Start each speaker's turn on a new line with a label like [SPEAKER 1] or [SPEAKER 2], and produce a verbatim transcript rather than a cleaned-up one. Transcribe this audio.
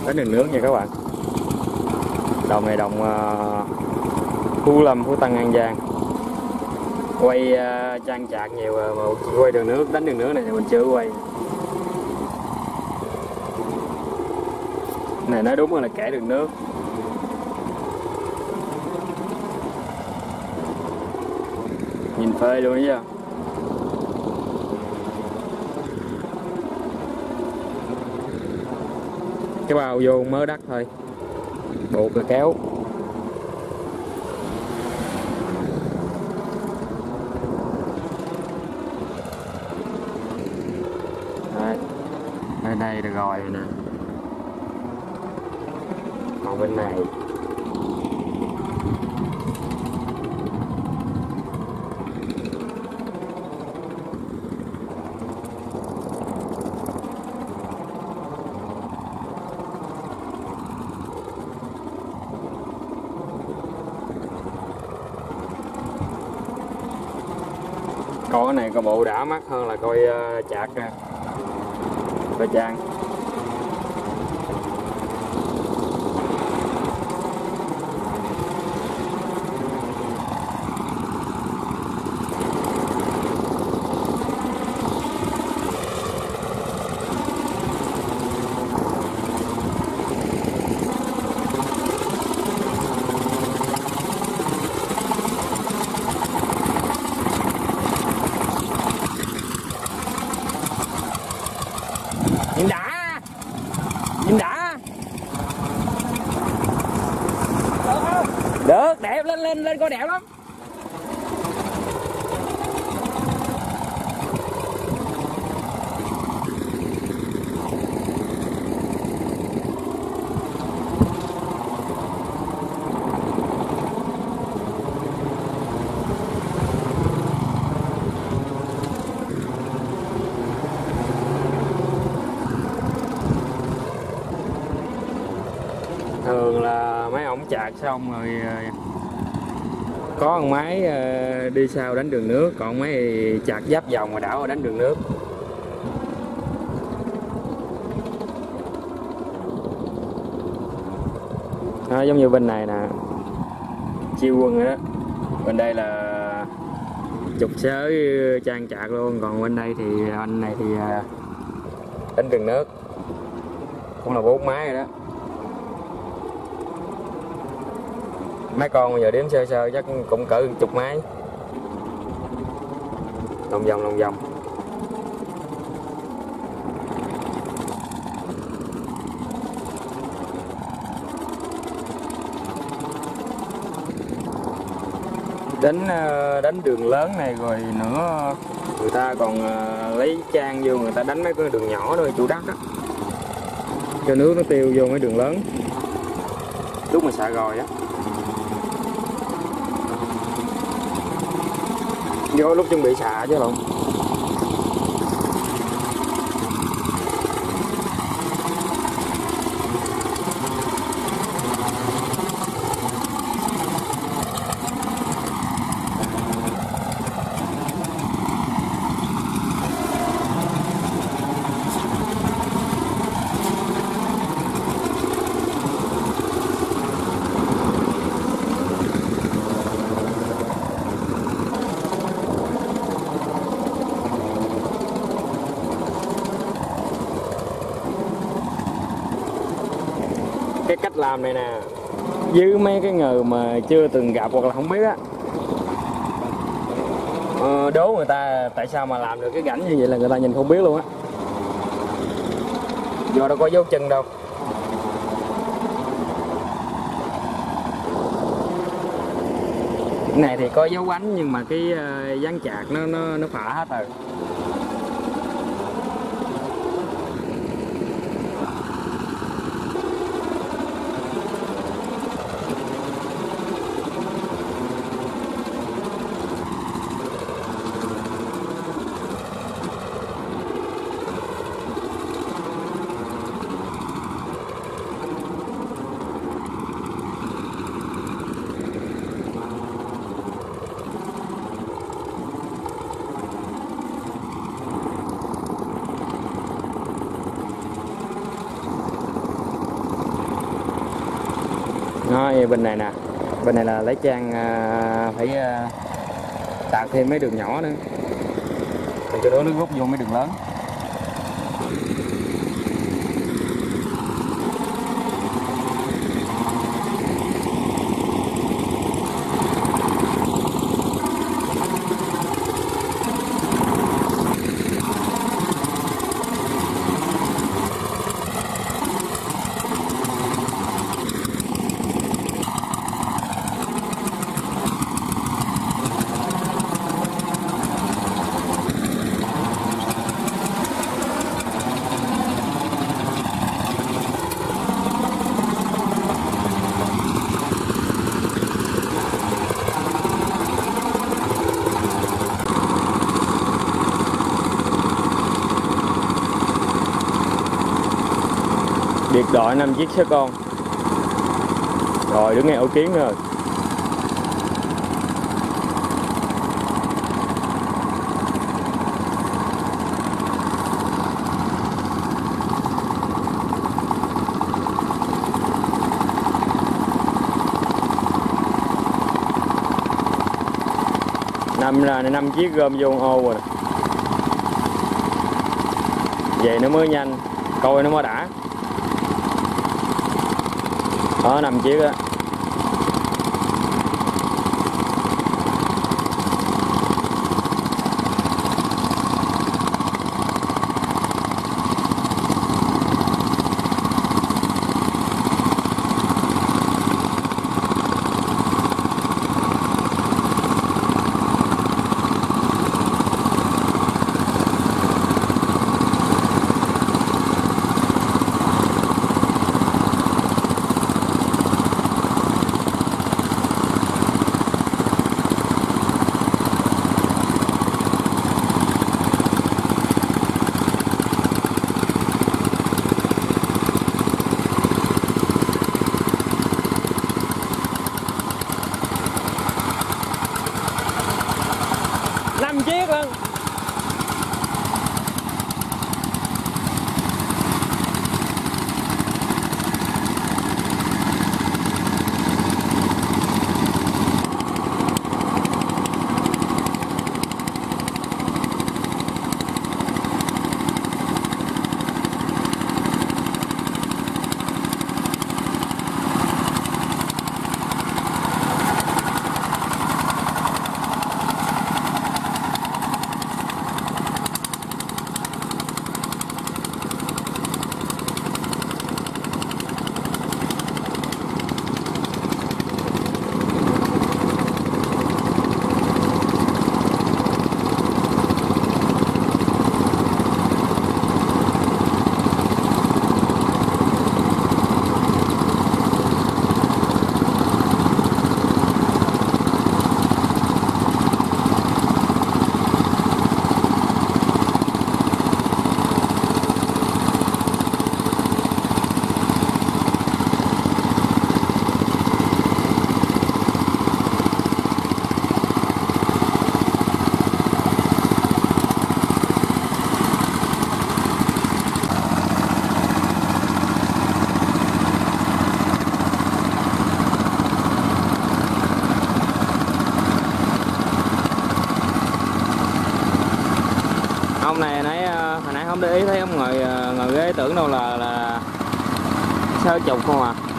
[SPEAKER 1] Đánh đường nước nha các bạn. Đồng này đồng uh, Phú Lâm, Phú Tân, An Giang. Quay uh, trang trạc nhiều mà quay đường nước, đánh đường nước này thì mình chưa quay. Này nói đúng là kẻ đường nước. Nhìn phê luôn chứ. Cái bao vô mớ đất thôi, buộc là kéo. Đấy. Bên đây được rồi nè. Còn bên này coi cái này coi bộ đã mắt hơn là coi uh, chạc ra, coi trang. Nhìn đã, nhìn đã. Được không? Được, đẹp, lên lên lên coi đẹp lắm. Thường là mấy ổng chạc xong rồi có con máy đi sau đánh đường nước, còn mấy chạc giáp vòng mà đảo đánh đường nước. Đó, giống như bên này nè, chiêu quân rồi đó. Bên đây là trục sới trang chạc luôn, còn bên đây thì anh này thì đánh đường nước, cũng là bốn máy rồi đó. Mấy con bây giờ đếm sơ sơ chắc cũng cỡ chục máy, lòng vòng lòng vòng. Đánh đánh đường lớn này rồi nữa người ta còn lấy trang vô, người ta đánh mấy cái đường nhỏ thôi, chủ đất á, cho nước nó tiêu vô mấy đường lớn lúc mà xả rồi á. Vô lúc chuẩn bị xạ chứ lộn. Cái cách làm này nè, với mấy cái người mà chưa từng gặp hoặc là không biết á, ờ, đố người ta tại sao mà làm được cái rãnh như vậy là người ta nhìn không biết luôn á. Do đâu có dấu chân đâu. Cái này thì có dấu bánh nhưng mà cái uh, dán chạc nó nó nó phá hết rồi. Nó bên này nè, bên này là lấy trang à, phải à, tạo thêm mấy đường nhỏ nữa để cho đó nó rút vô mấy đường lớn. Biệt đội năm chiếc xe con. Rồi đứng ngay ổ kiến rồi. Năm là năm chiếc gom vô ô rồi. Vậy nó mới nhanh, coi nó mới đã. Đó, năm chiếc á. Năm chiếc luôn. Ông này nãy hồi nãy không để ý thấy ông ngồi ngồi ghế tưởng đâu là là sáu chục không à.